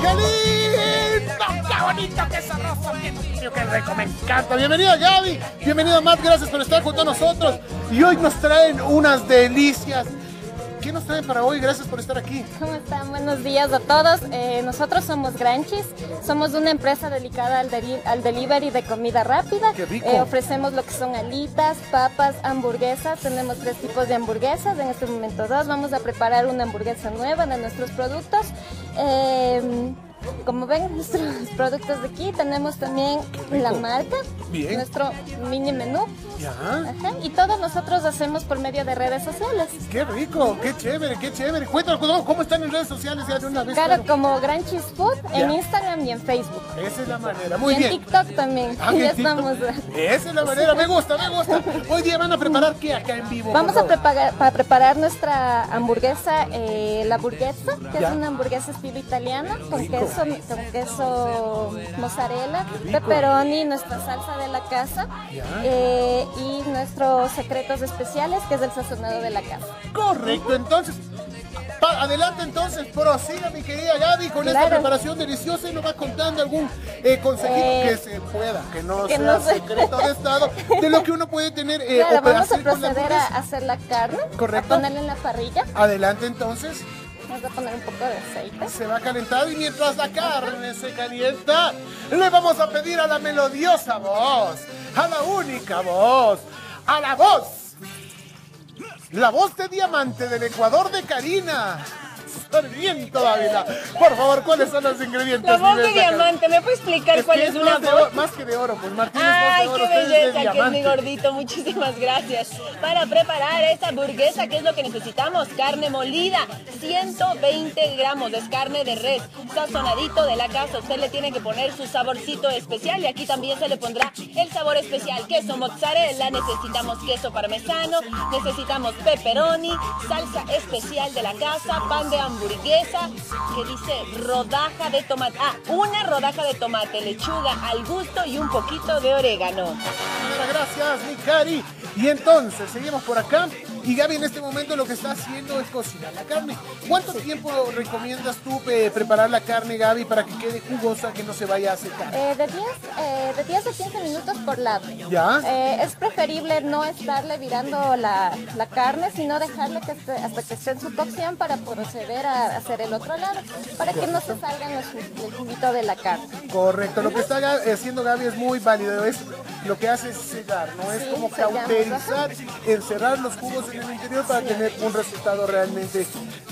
¡Qué lindo! ¡Qué bonito! ¡Qué sabroso! ¡Qué tibio! ¡Qué rico! ¡Me encanta! Bienvenido Gaby, bienvenido Matt, gracias por estar junto a nosotros. Y hoy nos traen unas delicias. ¿Qué nos traen para hoy? Gracias por estar aquí. ¿Cómo están? Buenos días a todos. Nosotros somos Granchis, somos una empresa dedicada al delivery de comida rápida. ¡Qué rico! Ofrecemos lo que son alitas, papas, hamburguesas. Tenemos 3 tipos de hamburguesas, en este momento 2. Vamos a preparar una hamburguesa nueva de nuestros productos. Como ven, nuestros productos de aquí, tenemos también la marca, Bien. nuestro mini menú. Ya. Ajá, y todos nosotros hacemos por medio de redes sociales. ¡Qué rico! ¡Qué chévere! ¡Qué chévere! Cuéntanos cómo están en redes sociales ya de una vez. Claro, como Granchis Food en Ya. Instagram y en Facebook. Esa es la manera. Muy y bien. en TikTok también. Ah, en Ya TikTok. estamos. Esa es la manera. Me gusta, me gusta. Hoy día van a preparar ¿qué acá en vivo? Vamos por a favor? preparar nuestra hamburguesa, la burguesa, que Ya. es una hamburguesa estilo italiana, con Rico. queso mozzarella, Qué rico. pepperoni, nuestra salsa de la casa Ya. y nuestros secretos especiales, que es el sazonado de la casa. Correcto, entonces. Adelante entonces, prosiga mi querida Gaby con esta Claro. preparación deliciosa y nos va contando algún consejito que se pueda, que no que sea no se- secreto de estado, de lo que uno puede tener Claro, o para vamos a hacer con la proceder a hamburguesa. hacer la carne, Correcto. a ponerla en la parrilla. Adelante entonces, Vamos a poner un poco de aceite. se va a calentar y mientras la carne se calienta, le vamos a pedir a la melodiosa voz, a la única voz, a la voz. La voz de diamante del Ecuador de Karina. Sarmiento Dávila. Por favor, ¿cuáles son los ingredientes? La voz mi de bella Karina? diamante, ¿me puede explicar cuál que es una más de voz? oro, más que de oro, pues Martínez Ay, voz de oro, qué usted es de belleza, que es mi diamante. gordito, muchísimas gracias. Para preparar esta hamburguesa, ¿qué es lo que necesitamos? Carne molida, 120 gramos, es carne de res, sazonadito de la casa. Usted le tiene que poner su saborcito especial y aquí también se le pondrá el sabor especial. Queso mozzarella, necesitamos queso parmesano, necesitamos pepperoni, salsa especial de la casa, pan de hamburguesa, que dice rodaja de tomate. Ah, una rodaja de tomate, lechuga al gusto y un poquito de orégano. Gracias, mi Cari. Y entonces, seguimos por acá. Y Gaby en este momento lo que está haciendo es cocinar la carne. ¿Cuánto tiempo recomiendas tú preparar la carne, Gaby, para que quede jugosa, que no se vaya a secar? De 10 a 15 minutos por lado. ¿Ya? Es preferible no estarle virando la carne, sino dejarle hasta que esté en su cocción para proceder a hacer el otro lado, para que no se salgan el juguito de la carne. Correcto, lo que está haciendo Gaby es muy válido, es lo que hace es sellar, ¿no? Es Sí, como sellamos, cauterizar, encerrar los jugos en el interior para tener un resultado realmente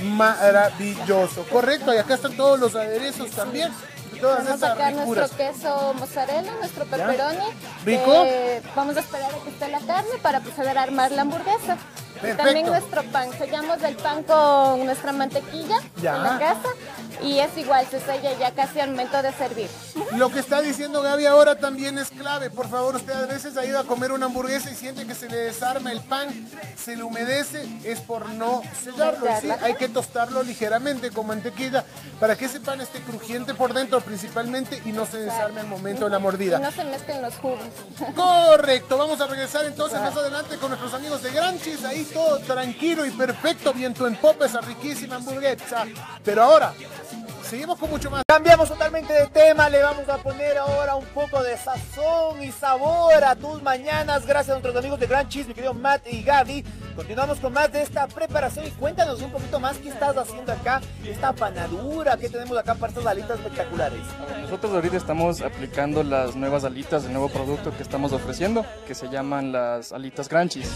maravilloso. Correcto, y acá están todos los aderezos también, todas Vamos a estas sacar ricuras. nuestro queso mozzarella, nuestro pepperoni. ¿Rico? Vamos a esperar a que esté la carne para proceder a armar la hamburguesa. Y Perfecto. también nuestro pan, sellamos el pan con nuestra mantequilla Ya. de la casa y es igual, se sella ya casi al momento de servir. Lo que está diciendo Gaby ahora también es clave. Por favor, usted a veces ha ido a comer una hamburguesa y siente que se le desarma el pan, se le humedece, es por no sellarlo. ¿Sí? Sellarla. Hay que tostarlo ligeramente con mantequilla para que ese pan esté crujiente por dentro principalmente y no se desarme al momento de la Y mordida. no se mezclen los jugos. Correcto, vamos a regresar entonces más adelante con nuestros amigos de Granchis, ahí todo tranquilo y perfecto, viento en popa, esa riquísima hamburguesa. Pero ahora, seguimos con mucho más. Cambiamos totalmente de tema, le vamos a poner ahora un poco de sazón y sabor a tus mañanas, gracias a nuestros amigos de Granchis, mi querido Matt y Gaby. Continuamos con más de esta preparación y cuéntanos un poquito más qué estás haciendo acá, esta panadura que tenemos acá para estas alitas espectaculares. Nosotros ahorita estamos aplicando las nuevas alitas del nuevo producto que estamos ofreciendo, que se llaman las alitas Granchis.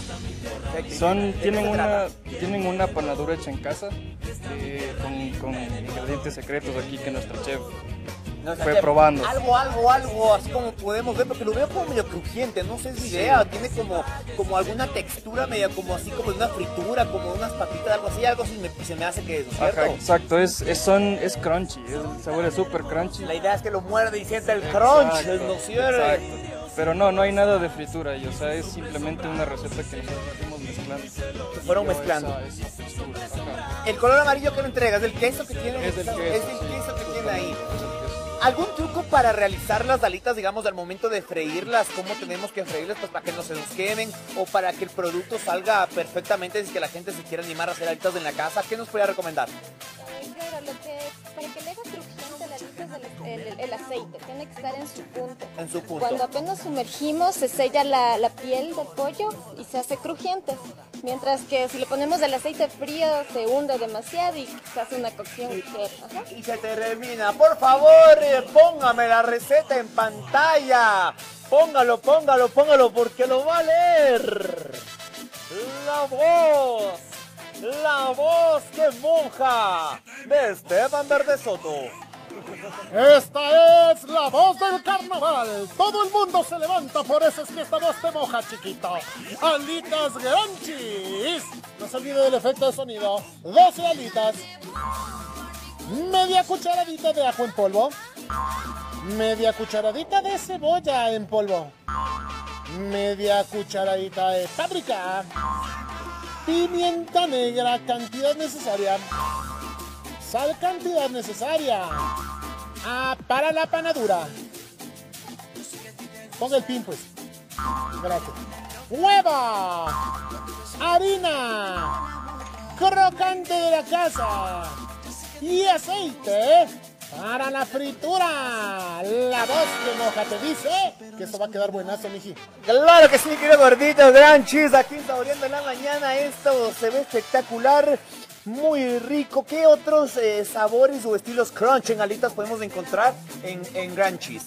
Tienen una panadura hecha en casa con ingredientes secretos aquí que nuestro chef fue probando. Algo, así como podemos ver, porque lo veo como medio crujiente, no sé, es mi idea, tiene como alguna textura media como así como de una fritura, como unas papitas, algo así se me hace que es, ¿cierto? Ajá, exacto, es crunchy, el sabor es súper crunchy. La idea es que lo muerde y sienta el crunch, Exacto, ¿no es cierto? exacto. Pero no hay nada de fritura ahí, o sea, es simplemente una receta que nosotros fuimos mezclando. Que fueron Dio mezclando. esa textura, ajá. El color amarillo que le entregas, el queso que tiene, Es del queso. es el queso que tiene ahí. ¿Algún truco para realizar las alitas, digamos, al momento de freírlas? ¿Cómo tenemos que freírlas pues, para que no se nos quemen? ¿O para que el producto salga perfectamente si es que la gente se quiere animar a hacer alitas en la casa? ¿Qué nos podría recomendar? Claro, para que le haga crujiente la alita aceite, tiene que estar en su punto. En su punto. Cuando apenas sumergimos se sella la piel del pollo y se hace crujiente. Mientras que si le ponemos el aceite frío se hunde demasiado y se hace una cocción ligera. Ajá. Y se termina. Por favor, póngame la receta en pantalla. Póngalo, porque lo va a leer. La voz que moja de Esteban Verde Soto. Esta es la voz del carnaval. Todo el mundo se levanta, por eso es que esta voz te moja, chiquito. Alitas granchis. No se olvide del efecto de sonido. 12 alitas. Media cucharadita de ajo en polvo. Media cucharadita de cebolla en polvo. Media cucharadita de páprica. Pimienta negra, cantidad necesaria. Sal, cantidad necesaria. Para la panadura. Ponga el pin, pues. Gracias. Hueva. Harina. Crocante de la casa. Y aceite para la fritura. La voz que moja te dice que esto va a quedar buenazo, miji. Claro que sí, querido gordito, gran chis, aquí saboreando en la mañana. Esto se ve espectacular, muy rico. ¿Qué otros sabores o estilos crunch en alitas podemos encontrar en Gran Cheese?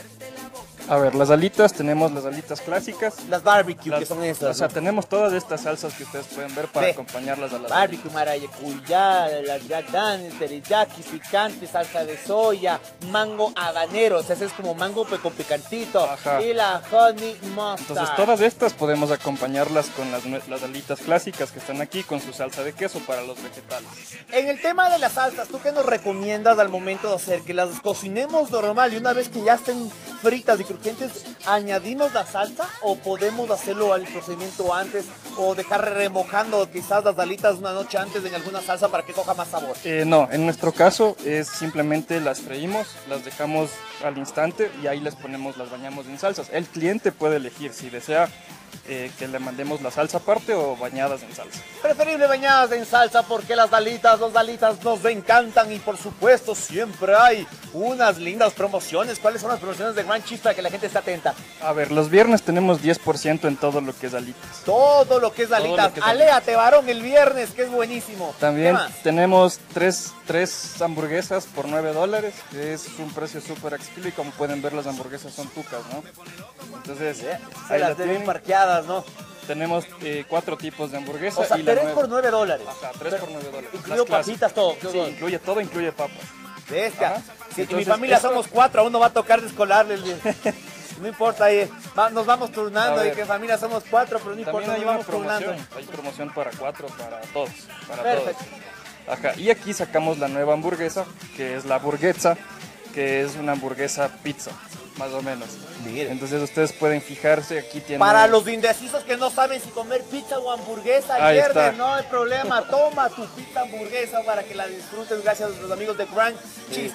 A ver, las alitas, tenemos las alitas clásicas. Las barbecue, que son esas. O sea, ¿no? tenemos todas estas salsas que ustedes pueden ver para acompañarlas a las barbecue, maracuyá, la yadán, teriyaki, picante, salsa de soya, mango habanero, o sea, ese es como mango con picantito. Ajá. Y la honey mustard. Entonces todas estas podemos acompañarlas con las alitas clásicas que están aquí, con su salsa de queso para los vegetales. En el tema de las salsas, ¿tú qué nos recomiendas al momento de hacer? ¿Que las cocinemos normal y una vez que ya estén fritas y crujientes, añadimos la salsa o podemos hacerlo al procedimiento antes o dejar remojando quizás las alitas una noche antes en alguna salsa para que coja más sabor? No, en nuestro caso es simplemente las freímos, las dejamos al instante y ahí las ponemos, las bañamos en salsas. El cliente puede elegir si desea que le mandemos la salsa aparte o bañadas en salsa. Preferible bañadas en salsa porque los alitas nos encantan y por supuesto siempre hay unas lindas promociones. ¿Cuáles son las promociones de Gran Cheese para que la gente esté atenta? A ver, los viernes tenemos 10% en todo lo que es alitas. Todo lo que es alitas. Aléate, varón, el viernes, que es buenísimo. También tenemos tres hamburguesas por $9, que es un precio súper accesible y como pueden ver las hamburguesas son tucas, ¿no? Entonces, se las tienen parqueadas, ¿no? Tenemos 4 tipos de hamburguesas. O sea, y 3 por $9. Ajá, 3 por $9. Incluye papitas, todo. Sí, incluye todo, incluye papas. Bestia. Si en mi familia somos 4, a uno va a tocar descolarle. No importa, nos vamos turnando y que en familia somos 4, pero no importa, nos vamos turnando. Hay promoción para 4, para todos. Perfecto. Ajá, y aquí sacamos la nueva hamburguesa, que es la burguesa, que es una hamburguesa pizza, más o menos. Miren. Entonces ustedes pueden fijarse, aquí tiene... Para los indecisos que no saben si comer pizza o hamburguesa, Ahí está. no hay problema, toma tu pizza hamburguesa para que la disfrutes gracias a los amigos de Gran Cheese.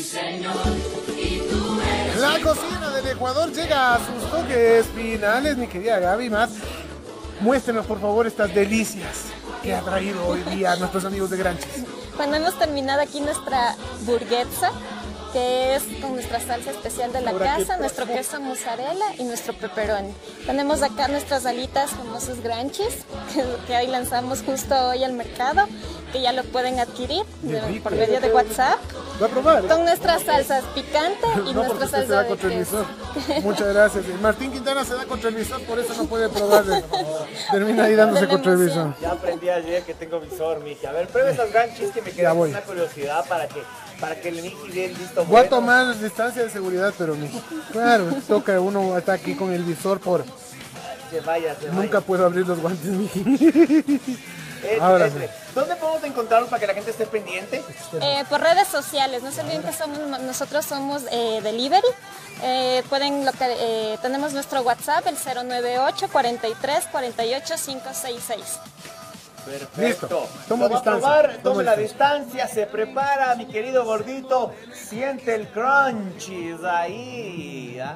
La cocina del Ecuador llega a sus toques finales, mi querida Gaby. Más, muéstrenos por favor estas delicias que ha traído hoy día a nuestros amigos de Gran Cheese. Bueno, hemos terminado aquí nuestra burguesa, que es con nuestra salsa especial de la casa, nuestro queso mozzarella y nuestro pepperoni. Tenemos acá nuestras alitas famosas Gran Cheese, que hoy lanzamos justo hoy al mercado, que ya lo pueden adquirir por medio de WhatsApp. ¿Va a probar? Con nuestras salsas picante y no, nuestra se salsa da de contra el queso. visor. Muchas gracias. Martín Quintana se da contra el visor, por eso no puede probar. Termina ahí dándose contra el visor. Ya aprendí ayer que tengo visor, Miki. A ver, pruebe esas Gran Cheese que me queda una curiosidad para que el Miki dé el listo. Voy a tomar distancia de seguridad, pero claro, toca, uno está aquí con el visor por... Se vaya. Nunca puedo abrir los guantes, Miki. Ahora sí. ¿Dónde podemos encontrarlos para que la gente esté pendiente? Por redes sociales, no se olviden que nosotros somos delivery. Tenemos nuestro WhatsApp, el 098 43 48 566. Perfecto. Listo. Tomo distancia. Tome la distancia, se prepara, mi querido gordito. Siente el crunchies ahí.